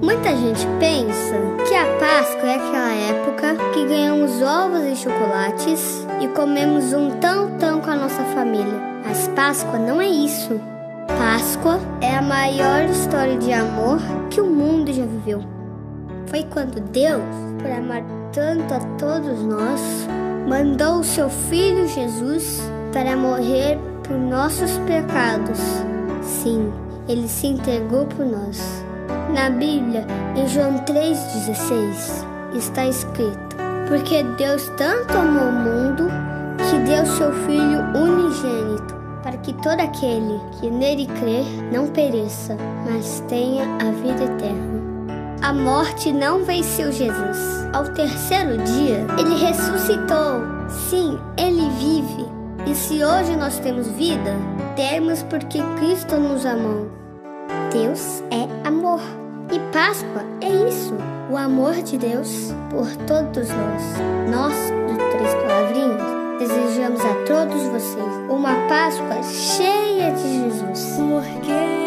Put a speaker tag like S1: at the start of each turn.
S1: Muita gente pensa que a Páscoa é aquela época que ganhamos ovos e chocolates e comemos um tão com a nossa família. Mas Páscoa não é isso. Páscoa é a maior história de amor que o mundo já viveu. Foi quando Deus, por amar tanto a todos nós, mandou o seu Filho Jesus para morrer por nossos pecados. Sim, ele se entregou por nós. Na Bíblia, em João 3,16, está escrito: porque Deus tanto amou o mundo que deu seu Filho unigênito, para que todo aquele que nele crer não pereça, mas tenha a vida eterna. A morte não venceu Jesus. Ao terceiro dia, ele ressuscitou. Sim, ele vive. E se hoje nós temos vida, temos porque Cristo nos amou. Deus é amor. E Páscoa é isso, o amor de Deus por todos nós. Nós, do Três Palavrinhas, desejamos a todos vocês uma Páscoa cheia de Jesus.
S2: Porque